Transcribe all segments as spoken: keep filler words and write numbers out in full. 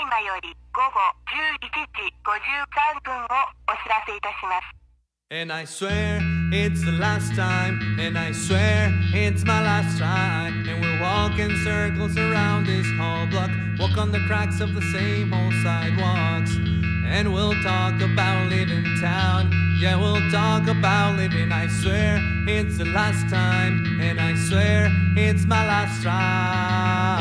今よりごごじゅういちじごじゅうさんぷんをお知らせいたします。 And I swear it's the last time, and I swear it's my last try. And we'll walk in circles around this whole block, walk on the cracks of the same old sidewalks. And we'll talk about living town, yeah, we'll talk about living. I swear it's the last time, and I swear it's my last try.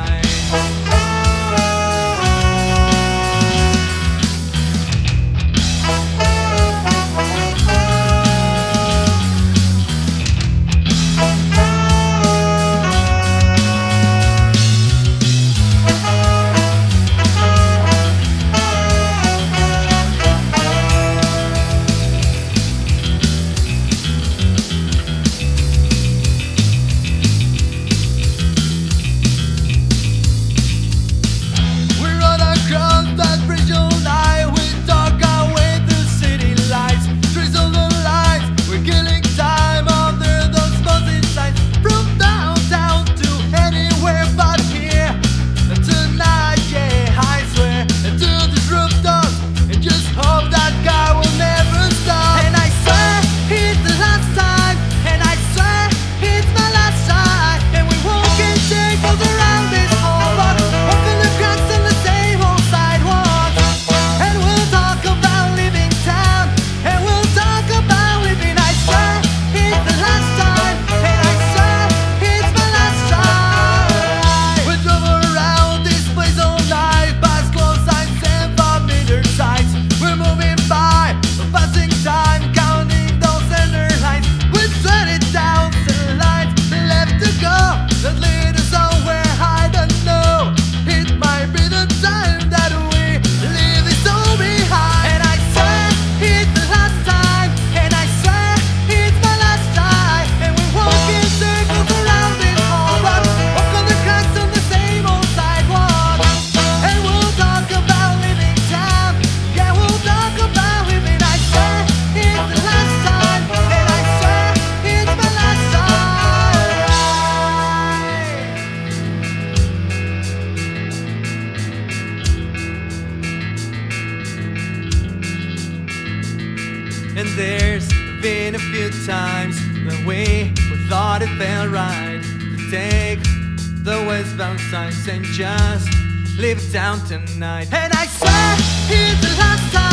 And there's been a few times when we thought it felt right to take the westbound signs and just leave town tonight. And I swear it's the last time.